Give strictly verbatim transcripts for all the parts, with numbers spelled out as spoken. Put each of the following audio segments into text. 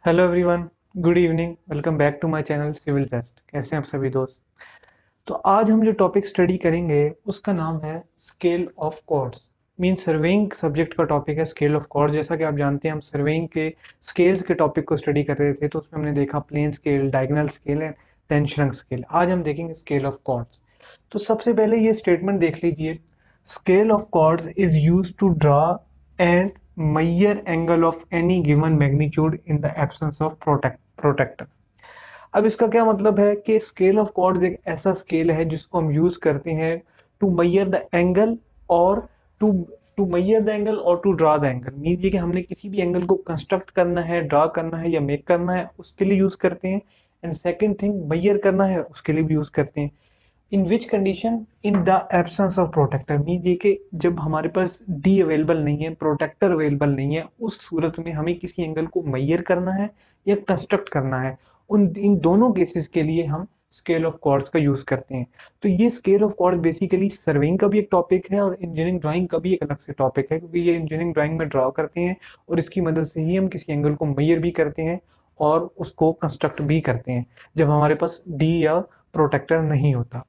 Hello everyone, good evening. Welcome back to my channel civil jest. कैसे हैं आप सभी दोस्त? तो आज हम जो टॉपिक स्टडी करेंगे उसका नाम है scale of chords. Mean surveying subject का टॉपिक है स्केल ऑफ कॉर्ड। जैसा कि आप जानते हैं, हम सर्वेइंग के स्केल्स के टॉपिक को स्टडी कर रहे थे, तो उसमें हमने देखा plane scale, diagonal scale and then shrunk scale. आज हम देखेंगे स्केल ऑफ कॉर्ड्स। तो सबसे पहले ये स्टेटमेंट देख लीजिए, scale of chords is use to draw and measure angle of any given magnitude in the absence of protect protector। अब इसका क्या मतलब है कि स्केल ऑफ कॉर्ड्स एक ऐसा स्केल है जिसको हम यूज करते हैं टू मैयर द एंगल और to to measure the angle और to draw the angle. Mean ये कि हमने किसी भी एंगल को कंस्ट्रक्ट करना है, ड्रा करना है या मेक करना है, उसके लिए यूज करते हैं। एंड सेकेंड थिंग, मैयर करना है, उसके लिए भी यूज करते हैं। In which condition? In the absence of protector. Mean ये कि जब हमारे पास डी अवेलेबल नहीं है, प्रोटेक्टर अवेलेबल नहीं है, उस सूरत में हमें किसी एंगल को मैयर करना है या कंस्ट्रक्ट करना है। उन इन दोनों केसेस के लिए हम स्केल ऑफ कॉर्ड्स का यूज करते हैं। तो ये scale of chord basically surveying का भी एक टॉपिक है और इंजीनियरिंग ड्राइंग का भी एक अलग से टॉपिक है, क्योंकि ये इंजीनियरिंग ड्राइंग में ड्रॉ करते हैं और इसकी मदद से ही हम किसी एंगल को मैयर भी करते हैं और उसको कंस्ट्रक्ट भी करते हैं जब हमारे पास डी या प्रोटेक्टर नहीं होता।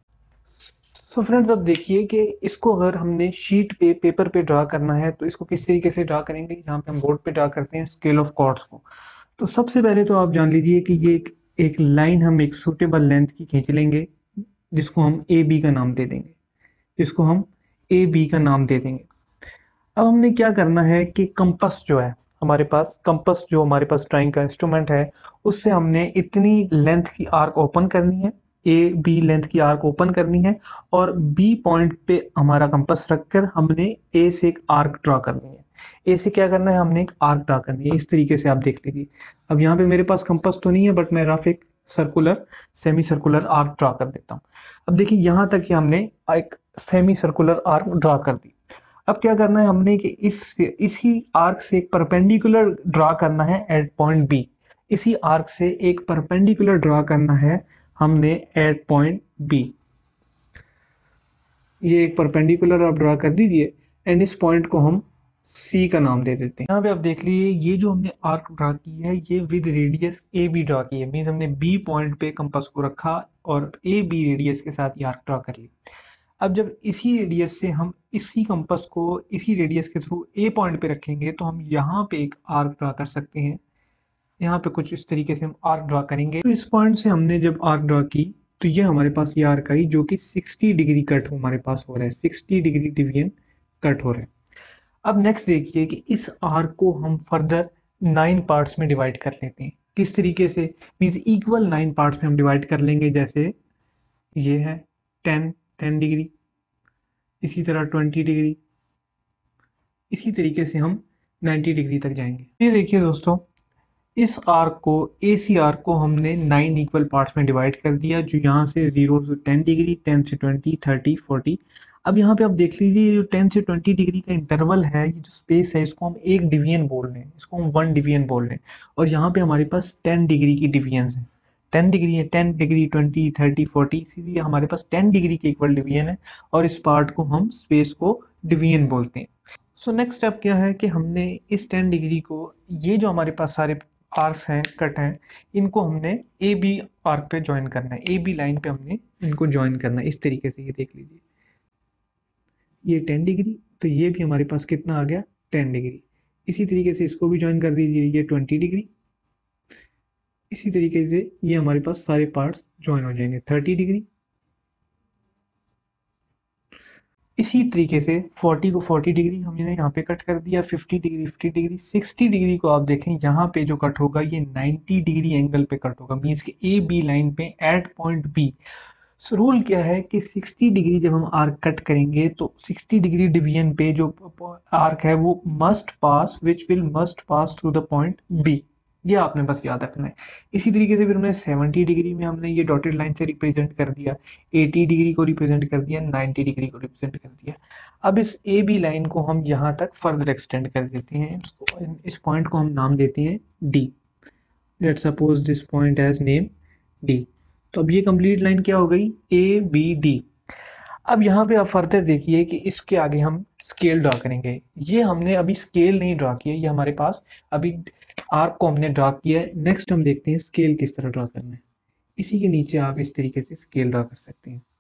सो फ्रेंड्स, अब देखिए कि इसको अगर हमने शीट पे, पेपर पे ड्रा करना है तो इसको किस तरीके से ड्रा करेंगे। यहाँ पे हम बोर्ड पे ड्रा करते हैं स्केल ऑफ कॉर्ड्स को। तो सबसे पहले तो आप जान लीजिए कि ये एक, एक लाइन हम एक सूटेबल लेंथ की खींच लेंगे, जिसको हम ए बी का नाम दे देंगे जिसको हम ए बी का नाम दे देंगे। अब हमने क्या करना है कि कंपस जो है हमारे पास, कंपस जो हमारे पास ड्राइंग का इंस्ट्रूमेंट है, उससे हमने इतनी लेंथ की आर्क ओपन करनी है, ए बी लेंथ की आर्क ओपन करनी है और बी पॉइंट पे हमारा कंपास रखकर हमने ए से एक आर्क ड्रा करनी है। ए से क्या करना है, हमने एक आर्क ड्रा करनी है। इस तरीके से आप देख लीजिए। अब यहाँ पे मेरे पास कंपास तो नहीं है, बट मैं रफ एक circular, semi circular arc draw कर देता हूँ। अब देखिए, यहाँ तक ही हमने एक सेमी सर्कुलर आर्क ड्रा कर दी। अब क्या करना है हमने कि इस इसी आर्क से एक परपेंडिकुलर ड्रा करना है एट पॉइंट बी। इसी आर्क से एक परपेंडिकुलर ड्रा करना है हमने एट पॉइंट बी। ये एक परपेंडिकुलर आप ड्रा कर दीजिए एंड इस पॉइंट को हम सी का नाम दे देते हैं। यहाँ पे आप देख लीजिए, ये जो हमने आर्क ड्रा की है ये with radius A B draw की है। मीन्स हमने बी पॉइंट पे कंपास को रखा और ए बी रेडियस के साथ ये आर्क ड्रा कर ली। अब जब इसी रेडियस से हम इसी कंपास को इसी रेडियस के थ्रू ए पॉइंट पे रखेंगे तो हम यहाँ पे एक आर्क ड्रा कर सकते हैं। यहाँ पे कुछ इस तरीके से हम आर्क ड्रा करेंगे। तो इस पॉइंट से हमने जब आर्क ड्रा की तो ये हमारे पास ये आर्क आई जो कि साठ डिग्री कट हमारे पास हो रहा है, साठ डिग्री डिवीजन कट हो रहा है। अब नेक्स्ट देखिए कि इस आर्क को हम फर्दर नाइन पार्ट्स में डिवाइड कर लेते हैं। किस तरीके से? मीन्स इक्वल नाइन पार्ट्स में हम डिवाइड कर लेंगे। जैसे ये है टेन टेन डिग्री, इसी तरह ट्वेंटी डिग्री, इसी तरीके से हम नाइन्टी डिग्री तक जाएंगे। ये देखिए दोस्तों, इस आर्क को, ए सी आर्क को हमने नाइन इक्वल पार्ट्स में डिवाइड कर दिया, जो यहाँ से जीरो से टेन डिग्री, टेन से ट्वेंटी, थर्टी, फोर्टी। अब यहाँ पे आप देख लीजिए, जो टेन से ट्वेंटी डिग्री का इंटरवल है, ये जो स्पेस है, इसको हम एक डिवीजन बोल रहे हैं, इसको हम वन डिवीजन बोल रहे हैं। और यहाँ पे हमारे पास टेन डिग्री की डिवीजन है, टेन डिग्री है, ten degree, twenty, thirty, forty, इसीलिए हमारे पास टेन डिग्री के इक्वल डिवीजन है और इस पार्ट को हम स्पेस को डिवीजन बोलते हैं। सो नेक्स्ट स्टेप क्या है कि हमने इस टेन डिग्री को, ये जो हमारे पास सारे आर्क्स हैं, कट हैं, इनको हमने ए बी आर्क पे ज्वाइन करना है। ए बी लाइन पे हमने इनको ज्वाइन करना है इस तरीके से। ये देख लीजिए, ये टेन डिग्री, तो ये भी हमारे पास कितना आ गया, टेन डिग्री। इसी तरीके से इसको भी ज्वाइन कर दीजिए, ये ट्वेंटी डिग्री। इसी तरीके से ये हमारे पास सारे पार्ट्स ज्वाइन हो जाएंगे, थर्टी डिग्री। इसी तरीके से फोर्टी को फोर्टी डिग्री हमने यहाँ पे कट कर दिया, fifty degree, fifty degree, sixty degree को आप देखें यहाँ पे जो कट होगा ये नाइन्टी डिग्री एंगल पे कट होगा। मीन्स कि ए बी लाइन पे at point B. So rule क्या है कि सिक्सटी डिग्री जब हम आर्क कट करेंगे तो सिक्सटी डिग्री डिवीजन पे जो आर्क है वो must pass, which will must pass through the point B. ये आपने बस याद रखना है। इसी तरीके से फिर हमने सेवेंटी डिग्री में हमने ये डॉटेड लाइन से रिप्रेजेंट कर दिया, एटी डिग्री को रिप्रेजेंट कर दिया, नाइन्टी डिग्री को रिप्रेजेंट कर दिया। अब इस ए बी लाइन को हम यहाँ तक फर्दर एक्सटेंड कर देते हैं। इसको, इस पॉइंट को हम नाम देते हैं D. Let's suppose this point as name D. तो अब ये कंप्लीट लाइन क्या हो गई, ए बी डी। अब यहाँ पे आप फर्दर देखिए कि इसके आगे हम स्केल ड्रा करेंगे। ये हमने अभी स्केल नहीं ड्रा किया, ये हमारे पास अभी आर्क को हमने ड्रा किया है। नेक्स्ट हम देखते हैं स्केल किस तरह ड्रा करना है। इसी के नीचे आप इस तरीके से स्केल ड्रा कर सकते हैं।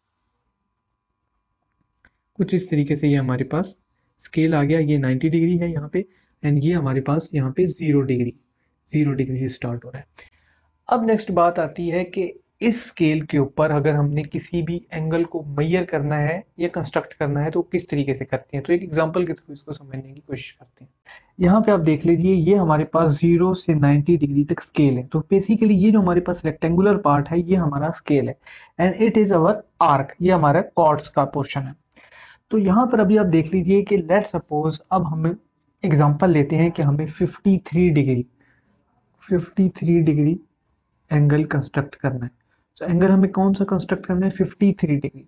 कुछ इस तरीके से ये हमारे पास स्केल आ गया। ये नाइन्टी डिग्री है यहाँ पे, एंड ये हमारे पास यहाँ पे जीरो डिग्री जीरो डिग्री से स्टार्ट हो रहा है। अब नेक्स्ट बात आती है कि इस स्केल के ऊपर अगर हमने किसी भी एंगल को मेजर करना है या कंस्ट्रक्ट करना है तो किस तरीके से करते हैं। तो एक एग्जांपल के थ्रू इसको समझने की कोशिश करते हैं। यहाँ पे आप देख लीजिए, ये हमारे पास जीरो से नाइन्टी डिग्री तक स्केल है। तो बेसिकली ये जो हमारे पास रेक्टेंगुलर पार्ट है ये हमारा स्केल है, and it is our arc, ये हमारा कॉर्ड्स का पोर्शन है। तो यहाँ पर अभी आप देख लीजिए कि लेट सपोज अब हम एग्जांपल लेते हैं कि हमें fifty three degree fifty three degree angle construct करना है। तो एंगल हमें कौन सा कंस्ट्रक्ट करना है, फिफ्टी थ्री डिग्री।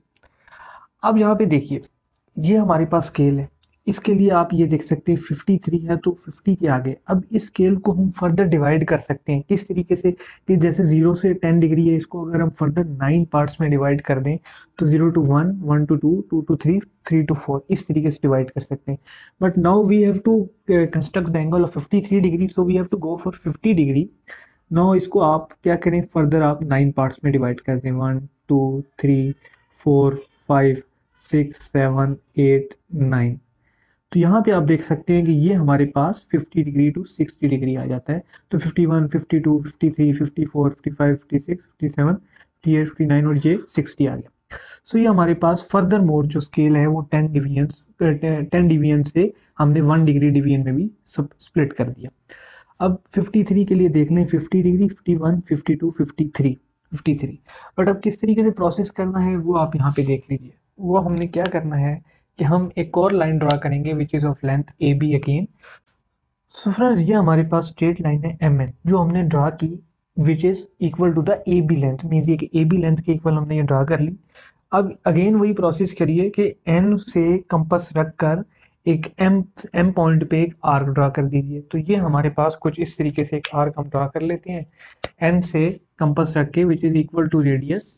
अब यहाँ पे देखिए, ये हमारे पास स्केल है। इसके लिए आप ये देख सकते हैं फिफ्टी थ्री है तो फिफ्टी के आगे अब इस स्केल को हम फर्दर डिवाइड कर सकते हैं। किस तरीके से कि जैसे जीरो से टेन डिग्री है, इसको अगर हम फर्दर नाइन पार्ट्स में डिवाइड कर दें तो zero to one, one to two, two to three, three to four, इस तरीके से डिवाइड कर सकते हैं। But now we have to construct the angle of fifty three degree, so we have to go for fifty degree. Now इसको आप क्या करें, फर्दर आप नाइन पार्ट्स में डिवाइड कर दें, one two three four five six seven eight nine. तो यहाँ पे आप देख सकते हैं कि ये हमारे पास fifty degree to sixty degree आ जाता है। तो fifty one, fifty two, fifty three, fifty four, fifty five, fifty six, fifty seven, fifty eight, fifty nine और ये सिक्सटी आ गया। सो so, ये हमारे पास फर्दर मोर जो स्केल है वो टेन डिवीजन्स टेन डिवीजन से हमने वन डिग्री डिवीजन में भी सब स्प्लिट कर दिया। अब फिफ्टी थ्री के लिए देख लें, fifty degree, fifty one, fifty two, fifty three, fifty three. But अब किस तरीके से प्रोसेस करना है वो आप यहाँ पे देख लीजिए। वो हमने क्या करना है कि हम एक और लाइन ड्रा करेंगे which is of length A B again. So friends, ये हमारे पास स्ट्रेट लाइन है एम एन जो हमने ड्रा की, which is equal to the A B length. Means ये कि ए बी लेंथ के इक्वल हमने ये ड्रा कर ली। अब अगेन वही प्रोसेस करिए कि एन से कंपास रख कर एक एम एम पॉइंट पे एक आर्क ड्रा कर दीजिए। तो ये हमारे पास कुछ इस तरीके से एक आर्क हम ड्रा कर लेते हैं एन से कंपास रख के, which is equal to radius.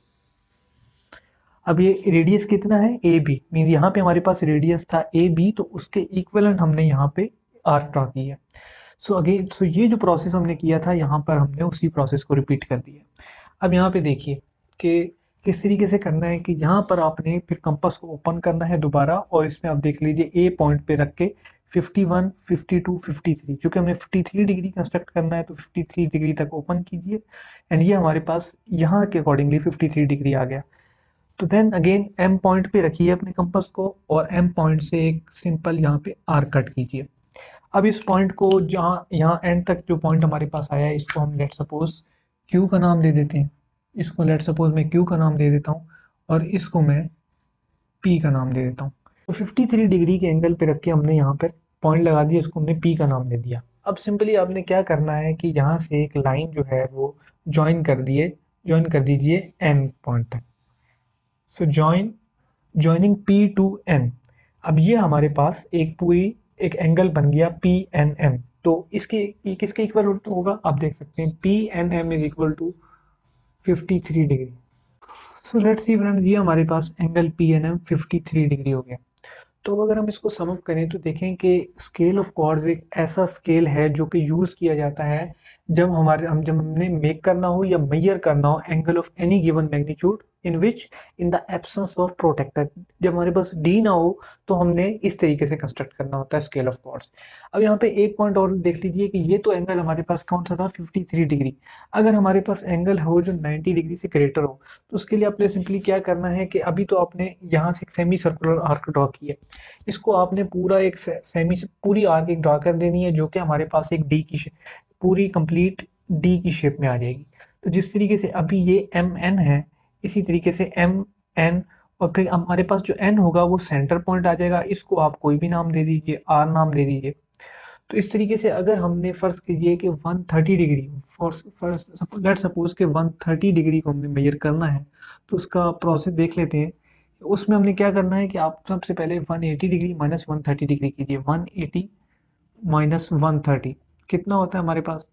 अब ये रेडियस कितना है, ए बी, मीन्स यहाँ पे हमारे पास रेडियस था ए बी, तो उसके इक्वलेंट हमने यहाँ पे आर्क ड्रा किया। सो अगेन सो ये जो प्रोसेस हमने किया था यहाँ पर हमने उसी प्रोसेस को रिपीट कर दिया। अब यहाँ पे देखिए कि किस तरीके से करना है कि यहाँ पर आपने फिर कंपास को ओपन करना है दोबारा, और इसमें आप देख लीजिए ए पॉइंट पे रख के fifty one, fifty two, fifty three, चूँकि हमने फिफ्टी थ्री डिग्री कंस्ट्रक्ट करना है तो फिफ्टी थ्री डिग्री तक ओपन कीजिए, एंड ये हमारे पास यहाँ के अकॉर्डिंगली फिफ्टी थ्री डिग्री आ गया। तो देन अगेन एम पॉइंट पे रखिए अपने कंपास को, और एम पॉइंट से एक सिंपल यहाँ पे आर्क कट कीजिए। अब इस पॉइंट को जहाँ यहाँ एंड तक जो पॉइंट हमारे पास आया है, इसको हम लेट सपोज क्यू का नाम दे देते हैं। इसको लेट सपोज मैं क्यू का नाम दे देता हूँ, और इसको मैं पी का नाम दे देता हूँ। तो फिफ्टी थ्री डिग्री के एंगल पे रख के हमने यहाँ पर पॉइंट लगा दिया, इसको हमने पी का नाम दे दिया। अब सिंपली आपने क्या करना है कि यहाँ से एक लाइन जो है वो ज्वाइन कर दिए ज्वाइन कर दीजिए एन पॉइंट तक। So join joining P to N. अब ये हमारे पास एक पूरी एक एंगल बन गया पी एन एम। तो इसके किसके इक्वल होगा, आप देख सकते हैं P N M is equal to fifty three degree. So let's see friends, ये हमारे पास angle P N M fifty three degree हो गया। तो अगर हम इसको सम अप करें तो देखें कि स्केल ऑफ कॉर्ड्स एक ऐसा स्केल है जो कि यूज़ किया जाता है जब हमारे हम जब हमने मेक करना हो या मेजर करना हो angle of any given magnitude in which in the absence of protector. जब हमारे पास डी ना हो तो हमने इस तरीके से कंस्ट्रक्ट करना होता है स्केल ऑफ कॉर्ड्स। अब यहाँ पे एक पॉइंट और देख लीजिए कि ये तो एंगल हमारे पास कौन सा था, फिफ्टी थ्री डिग्री। अगर हमारे पास एंगल हो जो नाइन्टी डिग्री से ग्रेटर हो तो उसके लिए आपने सिंपली क्या करना है कि अभी तो आपने यहाँ से एक सेमी सर्कुलर आर्क ड्रॉ की है, इसको आपने पूरा एक सेमी से पूरी आर्क एक ड्रॉ कर देनी है जो कि हमारे पास एक डी की पूरी कंप्लीट डी की शेप में आ जाएगी। तो जिस तरीके से अभी ये एम एन है, इसी तरीके से एम एन, और फिर हमारे पास जो एन होगा वो सेंटर पॉइंट आ जाएगा। इसको आप कोई भी नाम दे दीजिए, आर नाम दे दीजिए। तो इस तरीके से अगर हमने फर्ज कीजिए कि one thirty degree first let suppose के वन थर्टी डिग्री को हमने मेजर करना है, तो उसका प्रोसेस देख लेते हैं। उसमें हमने क्या करना है कि आप सबसे पहले one eighty degree minus one thirty degree कीजिए। One eighty minus one thirty कितना होता है हमारे पास,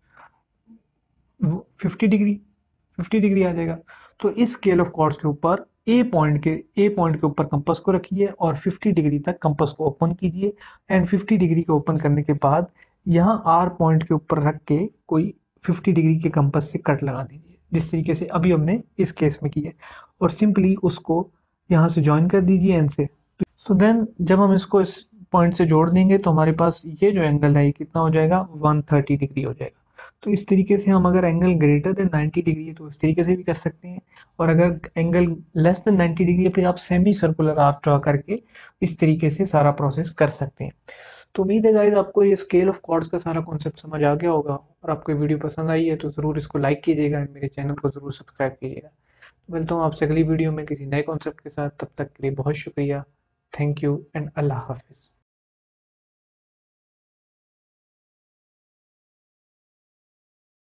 फिफ्टी डिग्री फिफ्टी डिग्री आ जाएगा। तो इस स्केल ऑफ कॉर्ड्स के ऊपर ए पॉइंट के ए पॉइंट के ऊपर कंपास को रखिए और फिफ्टी डिग्री तक कंपास को ओपन कीजिए, एंड फिफ्टी डिग्री को ओपन करने के बाद यहाँ आर पॉइंट के ऊपर रख के कोई फिफ्टी डिग्री के कंपास से कट लगा दीजिए, जिस तरीके से अभी हमने इस केस में किया है, और सिंपली उसको यहाँ से ज्वाइन कर दीजिए एन से। सो देन जब हम इसको इस पॉइंट से जोड़ देंगे तो हमारे पास ये जो एंगल है ये कितना हो जाएगा, वन थर्टी डिग्री हो जाएगा। तो इस तरीके से हम अगर angle greater than ninety degree है तो इस तरीके से भी कर सकते हैं, और अगर angle less than ninety degree है फिर आप सेमी सर्कुलर आर्क ड्रा करके इस तरीके से सारा प्रोसेस कर सकते हैं। तो उम्मीद है गाइस आपको ये स्केल ऑफ कॉर्ड्स का सारा कॉन्सेप्ट समझ आ गया होगा, और आपको वीडियो पसंद आई है तो ज़रूर इसको लाइक कीजिएगा एंड मेरे चैनल को ज़रूर सब्सक्राइब कीजिएगा। मिलता हूँ आपसे अगली वीडियो में किसी नए कॉन्सेप्ट के साथ, तब तक के लिए बहुत शुक्रिया। थैंक यू एंड अल्लाह हाफिज़।